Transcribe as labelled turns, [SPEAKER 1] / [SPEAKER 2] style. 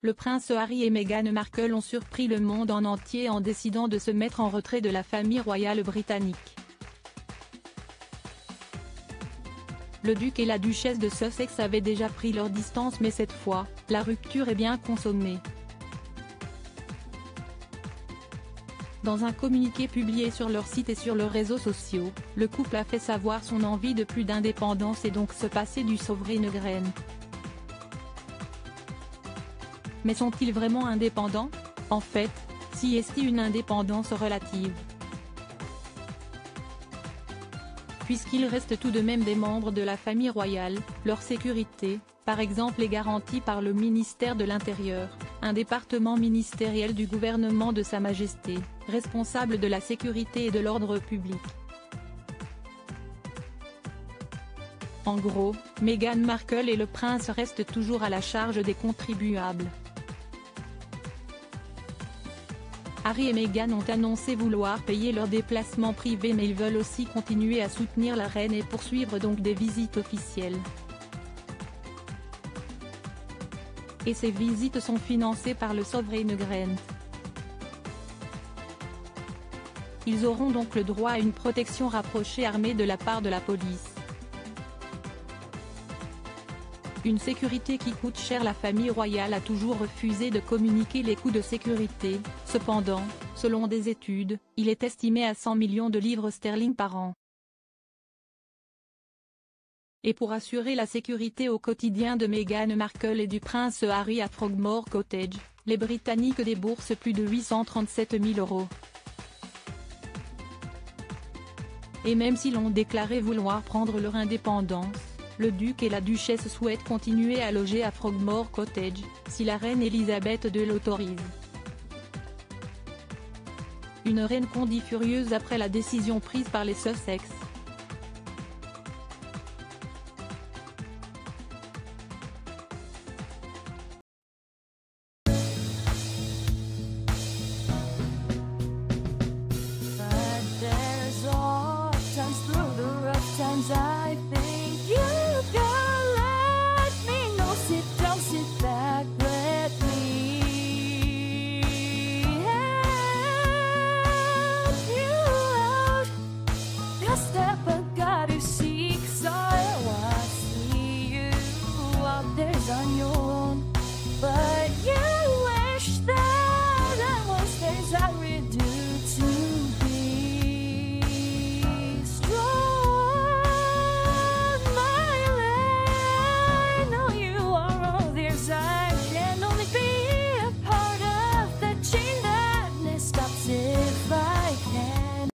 [SPEAKER 1] le prince Harry et Meghan Markle ont surpris le monde en entier en décidant de se mettre en retrait de la famille royale britannique. Le duc et la duchesse de Sussex avaient déjà pris leur distance, mais cette fois, la rupture est bien consommée. Dans un communiqué publié sur leur site et sur leurs réseaux sociaux, le couple a fait savoir son envie de plus d'indépendance et donc se passer du sovereign grain. Mais sont-ils vraiment indépendants? En fait, si est une indépendance relative. Puisqu'ils restent tout de même des membres de la famille royale, leur sécurité, par exemple, est garantie par le ministère de l'Intérieur, un département ministériel du gouvernement de Sa Majesté, responsable de la sécurité et de l'ordre public. En gros, Meghan Markle et le prince restent toujours à la charge des contribuables. Harry et Meghan ont annoncé vouloir payer leurs déplacements privés, mais ils veulent aussi continuer à soutenir la reine et poursuivre donc des visites officielles. Et ces visites sont financées par le Sovereign Grant. Ils auront donc le droit à une protection rapprochée armée de la part de la police. Une sécurité qui coûte cher. La famille royale a toujours refusé de communiquer les coûts de sécurité, cependant, selon des études, il est estimé à 100 millions de livres sterling par an. Et pour assurer la sécurité au quotidien de Meghan Markle et du prince Harry à Frogmore Cottage, les Britanniques déboursent plus de 837 000 €. Et même s'ils ont déclaré vouloir prendre leur indépendance, le duc et la duchesse souhaitent continuer à loger à Frogmore Cottage, si la reine Elisabeth II l'autorise. Une reine qu'on dit furieuse après la décision prise par les Sussex.